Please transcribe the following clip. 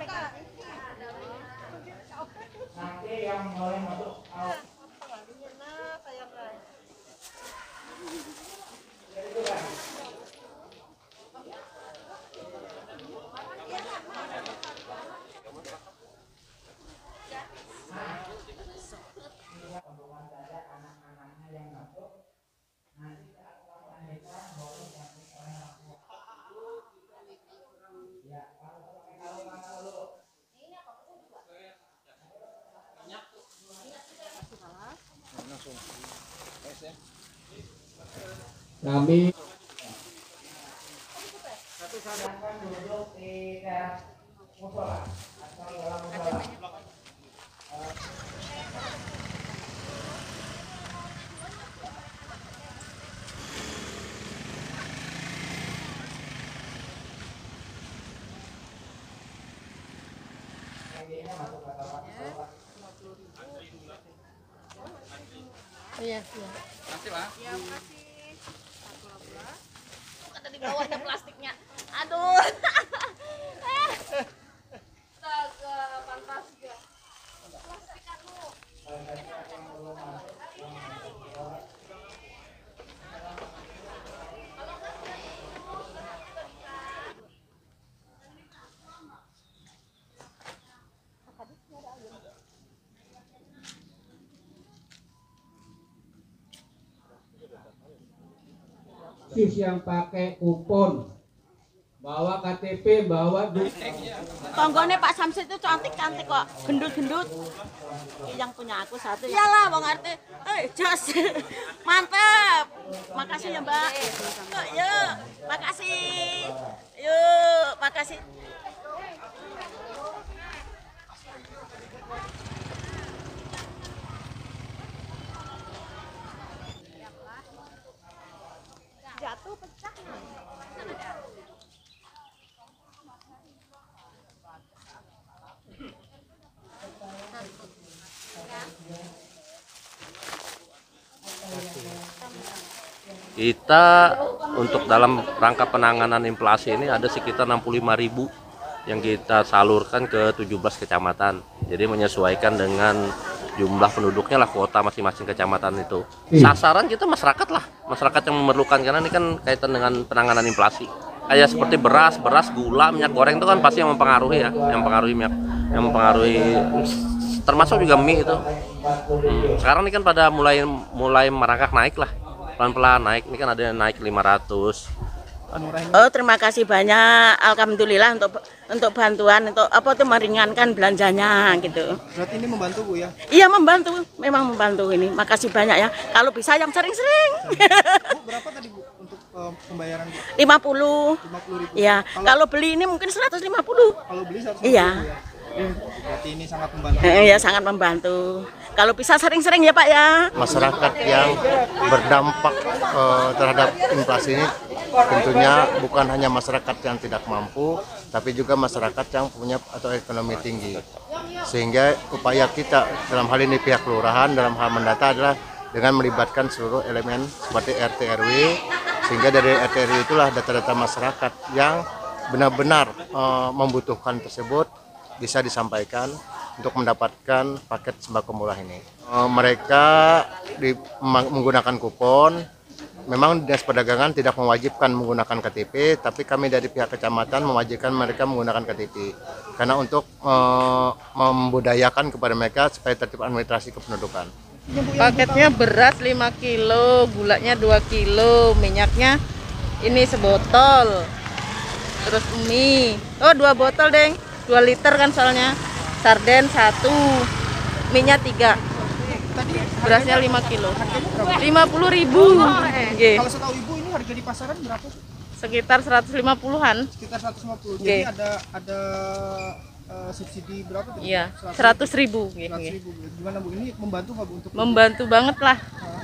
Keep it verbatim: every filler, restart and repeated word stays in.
Nanti yang mulai masuk out. Anak-anaknya yang masuk nanti akan melahirkan baru jatuh orang tua. Ya, kalau pakai kalau kalau ini apa juga? Langsung. Kami satu sarankan duduk di teras musola atau dalam musola. Iya, iya. Makasih, Pak. Iya, makasih. Ada di bawahnya plastiknya. Aduh. Astaga, pantas ya. Plastik aku. Sis yang pakai kupon, bawa K T P, bawa duit. Tonggone Pak Samsid itu cantik-cantik kok, gendut-gendut. Yang punya aku satu. Iyalah, Bang Arti. Eh, jos. Mantap. Makasih ya, Mbak. Yuk, yuk. Makasih. Yuk, makasih. Jatuh pecah. Kita untuk dalam rangka penanganan inflasi ini ada sekitar enam puluh lima ribu yang kita salurkan ke tujuh belas kecamatan. Jadi menyesuaikan dengan jumlah penduduknya lah, kuota masing-masing kecamatan itu. Sasaran kita masyarakat lah, masyarakat yang memerlukan, karena ini kan kaitan dengan penanganan inflasi. Kayak seperti beras, beras, gula, minyak goreng itu kan pasti yang mempengaruhi ya, yang mempengaruhi minyak, yang mempengaruhi termasuk juga mie itu. Hmm. Sekarang ini kan pada mulai mulai merangkak naik lah. Pelan-pelan naik, ini kan ada yang naik lima ratus. Oh, terima kasih banyak, alhamdulillah untuk untuk bantuan, untuk apa tuh meringankan belanjanya gitu. Berarti ini membantu, Bu, ya? Iya, membantu, memang membantu ini. Makasih banyak ya. Kalau bisa yang sering-sering. Bu, berapa tadi, Bu, untuk uh, pembayaran? lima puluh. lima puluh ribu. Iya, kalau, kalau beli ini mungkin seratus lima puluh. Kalau beli seratus Iya. ya? Berarti ini sangat membantu. Iya, sangat membantu. Kalau bisa sering-sering ya, Pak ya. Masyarakat yang berdampak eh, terhadap inflasi ini tentunya bukan hanya masyarakat yang tidak mampu, tapi juga masyarakat yang punya atau ekonomi tinggi. Sehingga upaya kita dalam hal ini pihak kelurahan dalam hal mendata adalah dengan melibatkan seluruh elemen seperti R T R W, sehingga dari R T R W itulah data-data masyarakat yang benar-benar eh, membutuhkan tersebut bisa disampaikan untuk mendapatkan paket sembako murah ini. E, mereka di, menggunakan kupon. Memang Dinas Perdagangan tidak mewajibkan menggunakan K T P, tapi kami dari pihak kecamatan mewajibkan mereka menggunakan K T P. Karena untuk e, membudayakan kepada mereka supaya tertib administrasi kependudukan. Paketnya beras lima kilo, gulanya dua kilo, minyaknya ini sebotol. Terus mie. Oh, dua botol, Deng. dua liter kan soalnya. Sarden satu, minyak tiga, berasnya lima kilo, lima puluh ribu. Kalau setahu Ibu ini harga di pasaran berapa? Sekitar seratus lima puluhan. Sekitar seratus lima puluh. Jadi ada ada uh, subsidi berapa tadi? Iya, seratus ribu. seratus ribu. Gimana, Bu? Ini membantu nggak, Bu, untuk membantu banget lah.